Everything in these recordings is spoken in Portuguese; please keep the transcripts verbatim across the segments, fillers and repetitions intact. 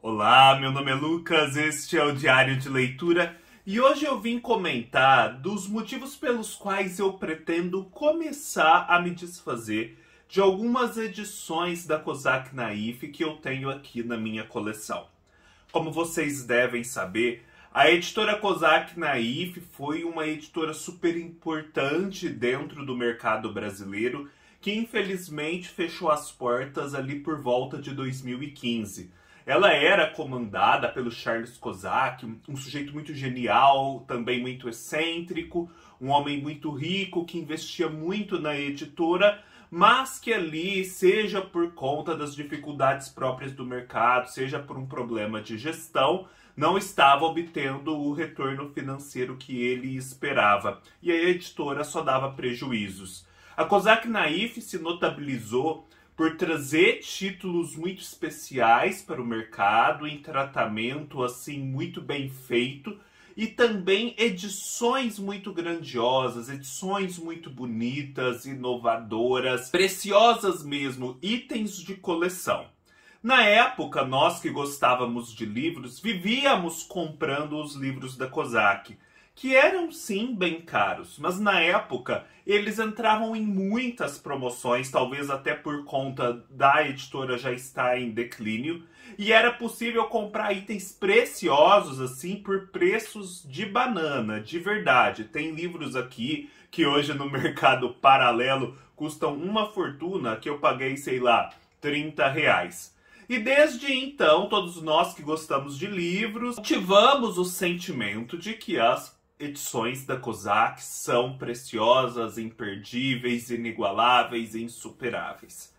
Olá, meu nome é Lucas, este é o Diário de Leitura e hoje eu vim comentar dos motivos pelos quais eu pretendo começar a me desfazer de algumas edições da Kozak Naif que eu tenho aqui na minha coleção. Como vocês devem saber, a editora Kozak Naif foi uma editora super importante dentro do mercado brasileiro que infelizmente fechou as portas ali por volta de dois mil e quinze. Ela era comandada pelo Charles Kozak, um sujeito muito genial, também muito excêntrico, um homem muito rico que investia muito na editora, mas que ali, seja por conta das dificuldades próprias do mercado, seja por um problema de gestão, não estava obtendo o retorno financeiro que ele esperava. E a editora só dava prejuízos. A Kozak Naif se notabilizou por trazer títulos muito especiais para o mercado, em tratamento assim muito bem feito, e também edições muito grandiosas, edições muito bonitas, inovadoras, preciosas mesmo, itens de coleção. Na época, nós que gostávamos de livros, vivíamos comprando os livros da Kozak, que eram sim bem caros, mas na época eles entravam em muitas promoções, talvez até por conta da editora já estar em declínio, e era possível comprar itens preciosos assim por preços de banana, de verdade. Tem livros aqui que hoje no mercado paralelo custam uma fortuna, que eu paguei, sei lá, trinta reais. E desde então, todos nós que gostamos de livros, tivemos o sentimento de que as edições da Kozak são preciosas, imperdíveis, inigualáveis e insuperáveis.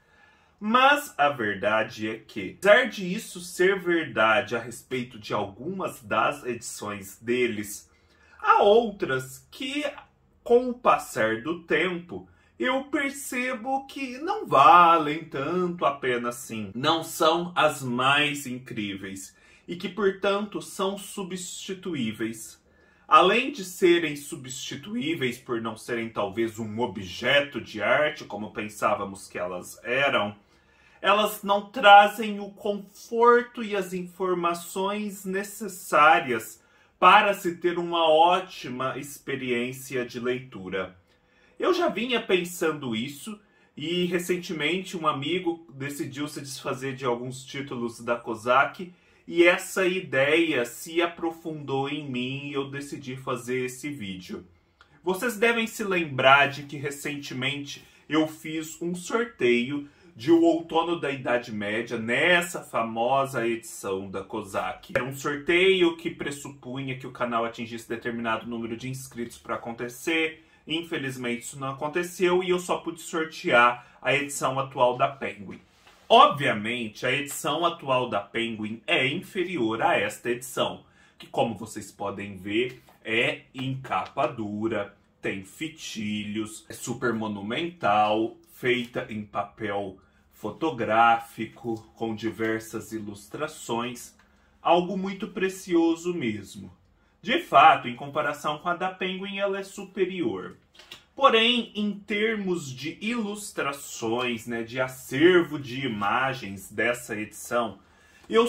Mas a verdade é que, apesar de isso ser verdade a respeito de algumas das edições deles, há outras que, com o passar do tempo, eu percebo que não valem tanto a pena assim. Não são as mais incríveis e que, portanto, são substituíveis. Além de serem substituíveis por não serem talvez um objeto de arte, como pensávamos que elas eram, elas não trazem o conforto e as informações necessárias para se ter uma ótima experiência de leitura. Eu já vinha pensando isso e recentemente um amigo decidiu se desfazer de alguns títulos da Kozak e essa ideia se aprofundou em mim e eu decidi fazer esse vídeo. Vocês devem se lembrar de que recentemente eu fiz um sorteio de O Outono da Idade Média nessa famosa edição da Kozak. Era um sorteio que pressupunha que o canal atingisse determinado número de inscritos para acontecer. Infelizmente isso não aconteceu e eu só pude sortear a edição atual da Penguin. Obviamente, a edição atual da Penguin é inferior a esta edição, que, como vocês podem ver, é em capa dura, tem fitilhos, é super monumental, feita em papel fotográfico, com diversas ilustrações, algo muito precioso mesmo. De fato, em comparação com a da Penguin, ela é superior. Porém, em termos de ilustrações, né, de acervo de imagens dessa edição, eu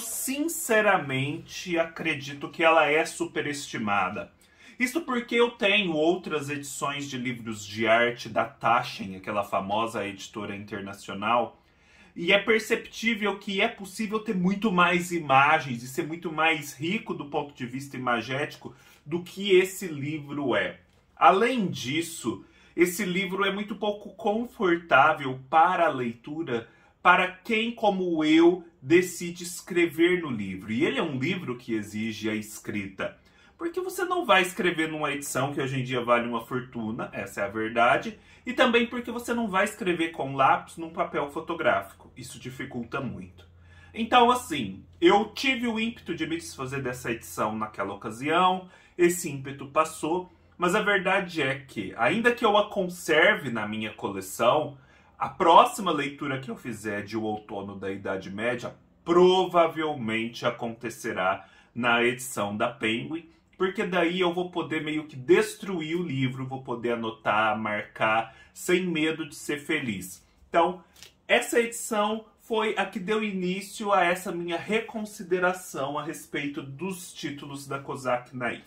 sinceramente acredito que ela é superestimada. Isso porque eu tenho outras edições de livros de arte da Taschen, aquela famosa editora internacional, e é perceptível que é possível ter muito mais imagens e ser muito mais rico do ponto de vista imagético do que esse livro é. Além disso, esse livro é muito pouco confortável para a leitura para quem, como eu, decide escrever no livro. E ele é um livro que exige a escrita. Porque você não vai escrever numa edição que hoje em dia vale uma fortuna, essa é a verdade. E também porque você não vai escrever com lápis num papel fotográfico. Isso dificulta muito. Então, assim, eu tive o ímpeto de me desfazer dessa edição naquela ocasião. Esse ímpeto passou. Mas a verdade é que, ainda que eu a conserve na minha coleção, a próxima leitura que eu fizer de O Outono da Idade Média provavelmente acontecerá na edição da Penguin, porque daí eu vou poder meio que destruir o livro, vou poder anotar, marcar, sem medo de ser feliz. Então, essa edição foi a que deu início a essa minha reconsideração a respeito dos títulos da Kozak Naif.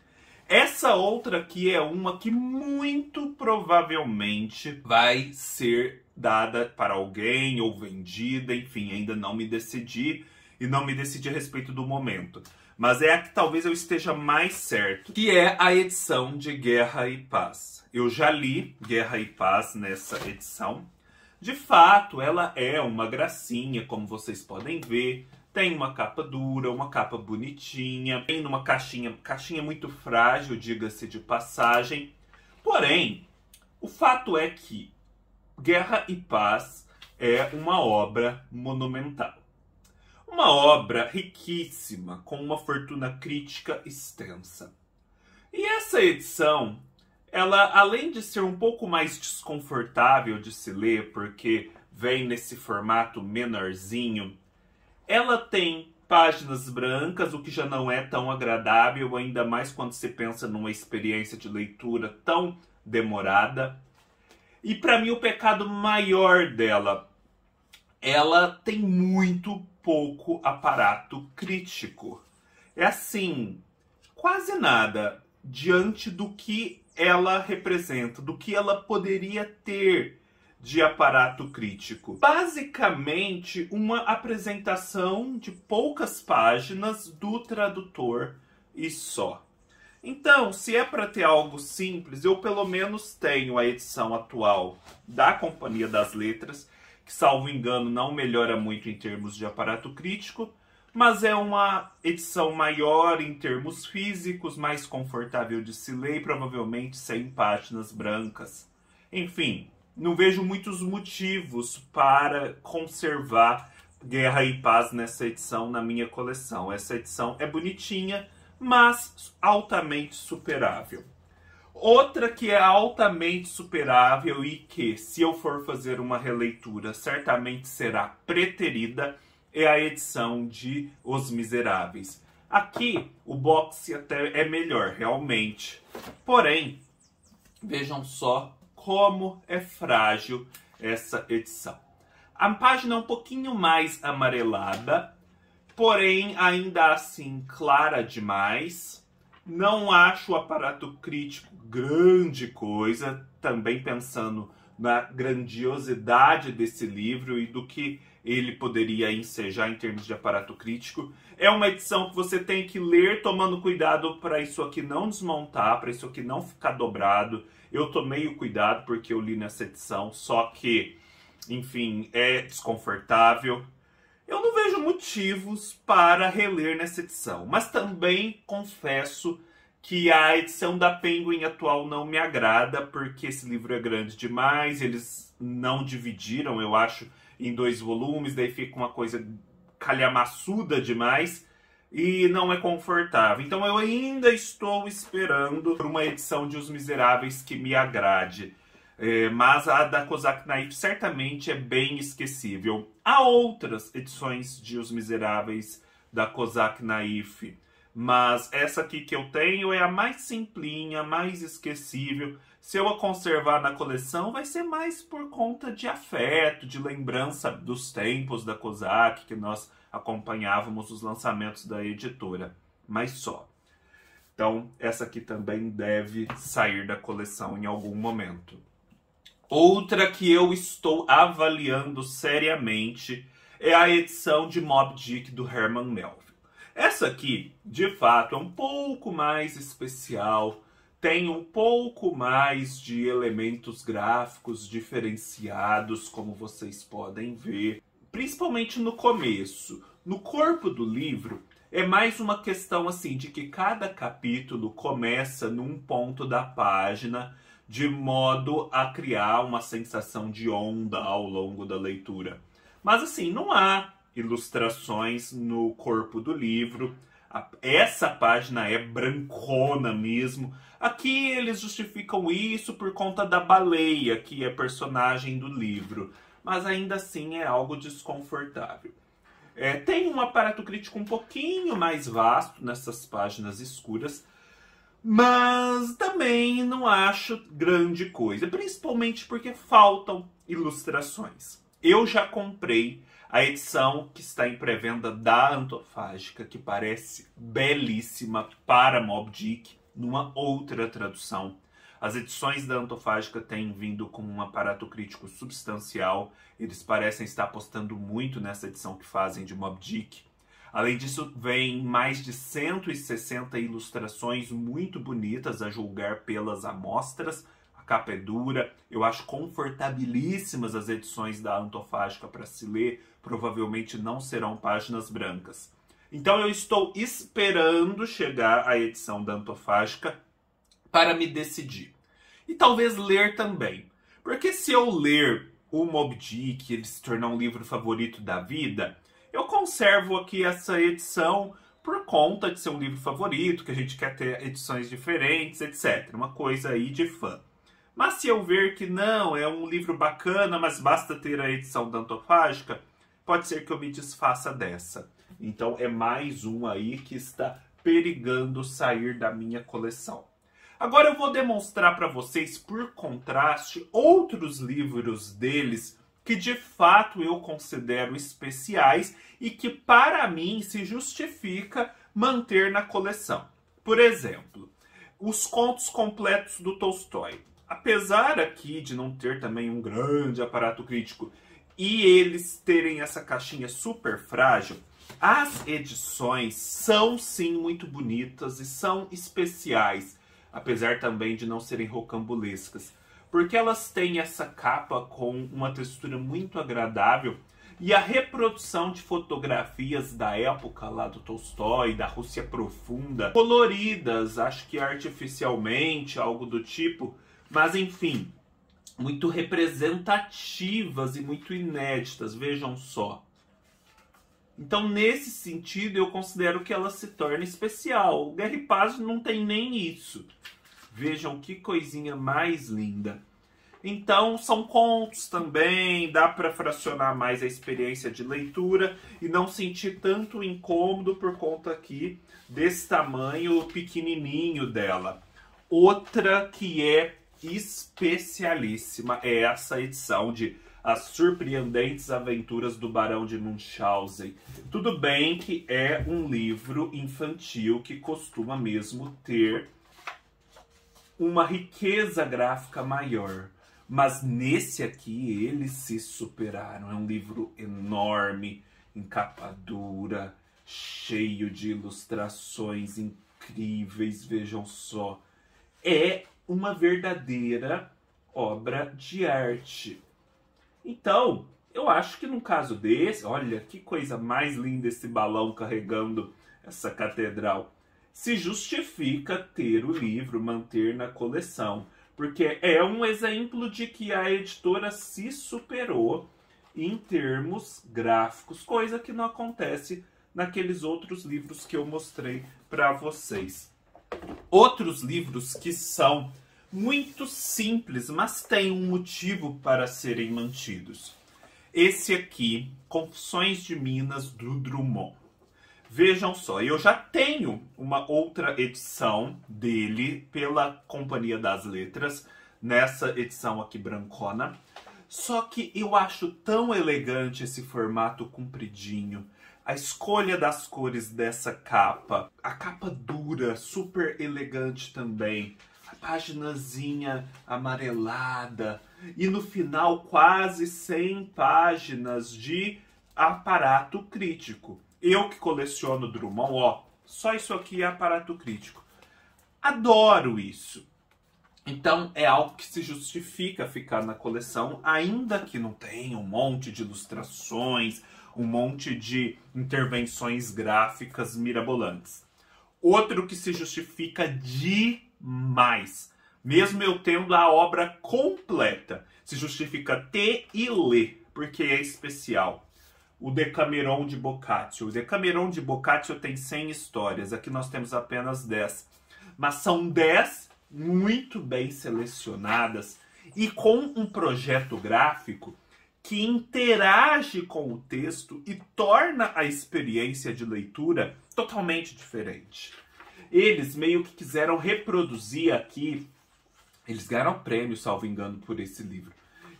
Essa outra aqui é uma que muito provavelmente vai ser dada para alguém ou vendida, enfim, ainda não me decidi e não me decidi a respeito do momento. Mas é a que talvez eu esteja mais certo, que é a edição de Guerra e Paz. Eu já li Guerra e Paz nessa edição. De fato, ela é uma gracinha, como vocês podem ver. Tem uma capa dura, uma capa bonitinha, tem numa caixinha, caixinha muito frágil, diga-se de passagem. Porém, o fato é que Guerra e Paz é uma obra monumental. Uma obra riquíssima, com uma fortuna crítica extensa. E essa edição, ela, além de ser um pouco mais desconfortável de se ler, porque vem nesse formato menorzinho, ela tem páginas brancas, o que já não é tão agradável, ainda mais quando se pensa numa experiência de leitura tão demorada. E para mim o pecado maior dela, ela tem muito pouco aparato crítico. É assim, quase nada diante do que ela representa, do que ela poderia ter de aparato crítico. Basicamente, uma apresentação de poucas páginas do tradutor e só. Então, se é para ter algo simples, eu pelo menos tenho a edição atual da Companhia das Letras, que, salvo engano, não melhora muito em termos de aparato crítico, mas é uma edição maior em termos físicos, mais confortável de se ler e provavelmente sem páginas brancas. Enfim, não vejo muitos motivos para conservar Guerra e Paz nessa edição na minha coleção. Essa edição é bonitinha, mas altamente superável. Outra que é altamente superável e que, se eu for fazer uma releitura, certamente será preterida, é a edição de Os Miseráveis. Aqui, o boxe até é melhor, realmente. Porém, vejam só como é frágil essa edição. A página é um pouquinho mais amarelada, porém ainda assim clara demais. Não acho o aparato crítico grande coisa, também pensando na grandiosidade desse livro e do que ele poderia ensejar em termos de aparato crítico. É uma edição que você tem que ler tomando cuidado para isso aqui não desmontar, para isso aqui não ficar dobrado. Eu tomei o cuidado porque eu li nessa edição, só que, enfim, é desconfortável. Eu não vejo motivos para reler nessa edição, mas também confesso que a edição da Penguin atual não me agrada, porque esse livro é grande demais, eles não dividiram, eu acho, em dois volumes, daí fica uma coisa calhamaçuda demais e não é confortável. Então eu ainda estou esperando por uma edição de Os Miseráveis que me agrade. É, mas a da Kozak Naif certamente é bem esquecível. Há outras edições de Os Miseráveis da Kozak Naif, mas essa aqui que eu tenho é a mais simplinha, mais esquecível. Se eu a conservar na coleção, vai ser mais por conta de afeto, de lembrança dos tempos da Kozak, que nós acompanhávamos os lançamentos da editora. Mas só. Então, essa aqui também deve sair da coleção em algum momento. Outra que eu estou avaliando seriamente é a edição de Moby Dick do Herman Melville. Essa aqui, de fato, é um pouco mais especial, tem um pouco mais de elementos gráficos diferenciados, como vocês podem ver, principalmente no começo. No corpo do livro, é mais uma questão assim de que cada capítulo começa num ponto da página, de modo a criar uma sensação de onda ao longo da leitura. Mas assim, não há ilustrações no corpo do livro. Essa página é brancona mesmo. Aqui eles justificam isso por conta da baleia, que é personagem do livro. Mas ainda assim é algo desconfortável. É, tem um aparato crítico um pouquinho mais vasto nessas páginas escuras, mas também não acho grande coisa, principalmente porque faltam ilustrações. Eu já comprei a edição que está em pré-venda da Antofágica, que parece belíssima para Moby Dick, numa outra tradução. As edições da Antofágica têm vindo com um aparato crítico substancial. Eles parecem estar apostando muito nessa edição que fazem de Moby Dick. Além disso, vem mais de cento e sessenta ilustrações muito bonitas, a julgar pelas amostras. A capa é dura, eu acho confortabilíssimas as edições da Antofágica para se ler. Provavelmente não serão páginas brancas. Então eu estou esperando chegar a edição da Antofágica para me decidir. E talvez ler também. Porque se eu ler o Moby Dick, ele se tornar um livro favorito da vida, eu conservo aqui essa edição por conta de ser um livro favorito, que a gente quer ter edições diferentes, etcétera. Uma coisa aí de fã. Mas se eu ver que não, é um livro bacana, mas basta ter a edição da Antofágica, pode ser que eu me desfaça dessa. Então é mais um aí que está perigando sair da minha coleção. Agora eu vou demonstrar para vocês, por contraste, outros livros deles que de fato eu considero especiais e que para mim se justifica manter na coleção. Por exemplo, os contos completos do Tolstói. Apesar aqui de não ter também um grande aparato crítico e eles terem essa caixinha super frágil, as edições são sim muito bonitas e são especiais, apesar também de não serem rocambolescas, porque elas têm essa capa com uma textura muito agradável e a reprodução de fotografias da época lá do Tolstói, da Rússia profunda, coloridas, acho que artificialmente, algo do tipo, mas enfim, muito representativas e muito inéditas, vejam só. Então, nesse sentido, eu considero que ela se torna especial. O Guerra e Paz não tem nem isso. Vejam que coisinha mais linda. Então, são contos também, dá para fracionar mais a experiência de leitura e não sentir tanto incômodo por conta aqui desse tamanho pequenininho dela. Outra que é especialíssima é essa edição de As Surpreendentes Aventuras do Barão de Munchausen. Tudo bem que é um livro infantil que costuma mesmo ter uma riqueza gráfica maior. Mas nesse aqui eles se superaram. É um livro enorme, em capa dura, cheio de ilustrações incríveis, vejam só. É uma verdadeira obra de arte. Então, eu acho que num caso desse, olha que coisa mais linda esse balão carregando essa catedral, se justifica ter o livro, manter na coleção, porque é um exemplo de que a editora se superou em termos gráficos, coisa que não acontece naqueles outros livros que eu mostrei para vocês. Outros livros que são muito simples, mas têm um motivo para serem mantidos. Esse aqui, Confissões de Minas, do Drummond. Vejam só, eu já tenho uma outra edição dele pela Companhia das Letras, nessa edição aqui brancona. Só que eu acho tão elegante esse formato compridinho. A escolha das cores dessa capa, a capa dura, super elegante também. A paginazinha amarelada e no final quase cem páginas de aparato crítico. Eu que coleciono Drummond, ó, só isso aqui é aparato crítico. Adoro isso. Então é algo que se justifica ficar na coleção, ainda que não tenha um monte de ilustrações, um monte de intervenções gráficas mirabolantes. Outro que se justifica demais, mesmo eu tendo a obra completa, se justifica ter e ler, porque é especial. O Decameron de Boccaccio. O Decameron de Boccaccio tem cem histórias, aqui nós temos apenas dez. Mas são dez muito bem selecionadas e com um projeto gráfico que interage com o texto e torna a experiência de leitura totalmente diferente. Eles meio que quiseram reproduzir aqui, eles ganharam prêmio, salvo engano, por esse livro.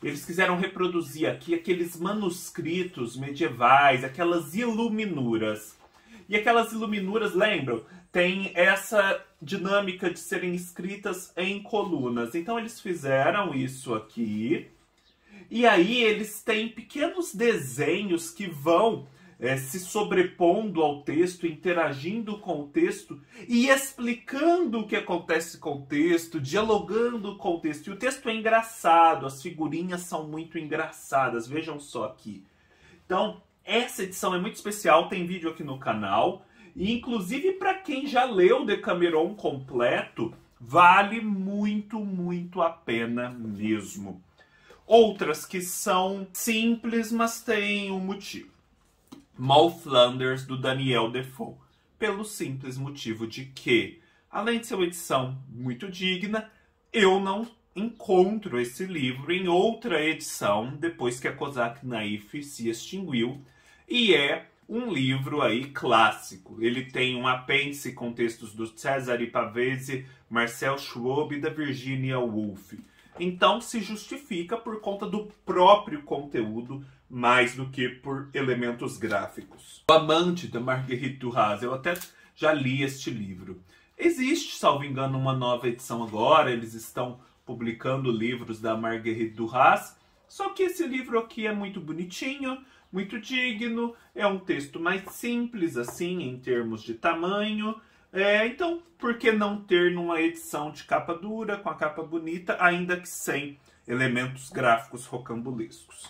eles quiseram reproduzir aqui aqueles manuscritos medievais, aquelas iluminuras. E aquelas iluminuras, lembram? Tem essa dinâmica de serem escritas em colunas. Então eles fizeram isso aqui. E aí eles têm pequenos desenhos que vão é, se sobrepondo ao texto, interagindo com o texto e explicando o que acontece com o texto, dialogando com o texto. E o texto é engraçado, as figurinhas são muito engraçadas, vejam só aqui. Então, essa edição é muito especial, tem vídeo aqui no canal. E inclusive para quem já leu Decameron completo, vale muito, muito a pena mesmo. Outras que são simples, mas têm um motivo. Moll Flanders, do Daniel Defoe. Pelo simples motivo de que, além de ser uma edição muito digna, eu não encontro esse livro em outra edição, depois que a Cosac Naif se extinguiu. E é um livro aí clássico. Ele tem um apêndice com textos do Cesare Pavese, Marcel Schwob e da Virginia Woolf. Então se justifica por conta do próprio conteúdo, mais do que por elementos gráficos. O Amante, da Marguerite Duras, eu até já li este livro. Existe, salvo engano, uma nova edição agora, eles estão publicando livros da Marguerite Duras, só que esse livro aqui é muito bonitinho, muito digno, é um texto mais simples, assim, em termos de tamanho. É, então, por que não ter numa edição de capa dura, com a capa bonita, ainda que sem elementos gráficos rocambolescos?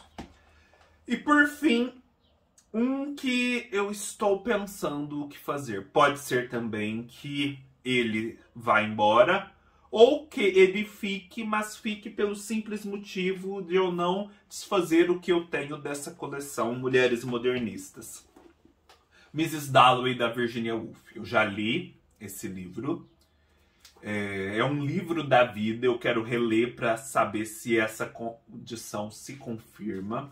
E por fim, um que eu estou pensando o que fazer. Pode ser também que ele vá embora, ou que ele fique, mas fique pelo simples motivo de eu não desfazer o que eu tenho dessa coleção Mulheres Modernistas. missus Dalloway, da Virginia Woolf. Eu já li esse livro. É, é um livro da vida. Eu quero reler para saber se essa condição se confirma.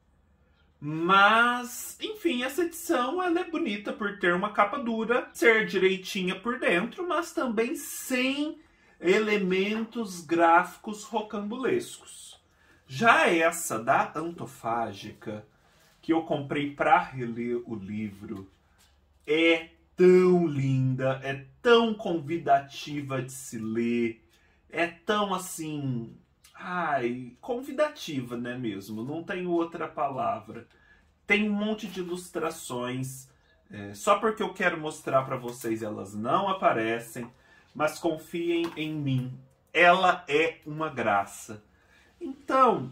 Mas, enfim, essa edição ela é bonita por ter uma capa dura, ser direitinha por dentro, mas também sem elementos gráficos rocambolescos. Já essa da Antofágica, que eu comprei para reler o livro, é tão linda, é tão convidativa de se ler, é tão assim, ai, convidativa, né mesmo? Não tem outra palavra. Tem um monte de ilustrações, é, só porque eu quero mostrar para vocês elas não aparecem, mas confiem em mim, ela é uma graça. Então,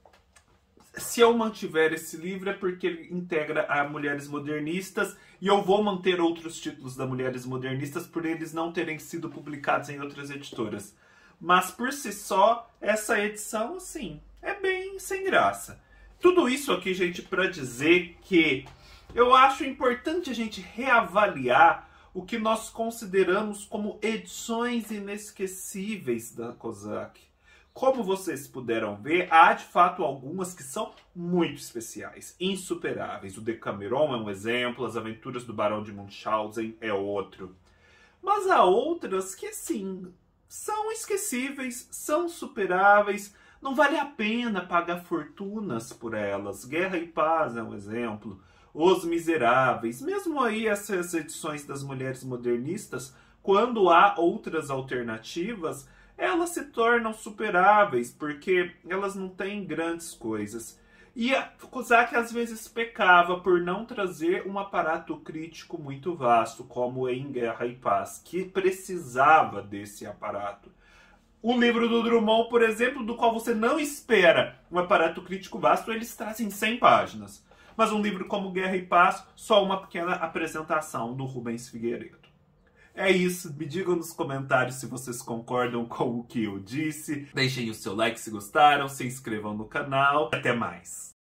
se eu mantiver esse livro é porque ele integra a Mulheres Modernistas, e eu vou manter outros títulos da Mulheres Modernistas por eles não terem sido publicados em outras editoras. Mas por si só, essa edição, assim, é bem sem graça. Tudo isso aqui, gente, para dizer que eu acho importante a gente reavaliar o que nós consideramos como edições inesquecíveis da Cosac. Como vocês puderam ver, há de fato algumas que são muito especiais, insuperáveis. O Decameron é um exemplo, As Aventuras do Barão de Munchausen é outro. Mas há outras que, sim, são esquecíveis, são superáveis, não vale a pena pagar fortunas por elas. Guerra e Paz é um exemplo. Os Miseráveis, mesmo aí essas edições das Mulheres Modernistas, quando há outras alternativas, elas se tornam superáveis, porque elas não têm grandes coisas. E a Cosac às vezes pecava por não trazer um aparato crítico muito vasto, como em Guerra e Paz, que precisava desse aparato. O livro do Drummond, por exemplo, do qual você não espera um aparato crítico vasto, eles trazem cem páginas. Mas um livro como Guerra e Paz, só uma pequena apresentação do Rubens Figueiredo. É isso, me digam nos comentários se vocês concordam com o que eu disse. Deixem o seu like se gostaram, se inscrevam no canal. Até mais!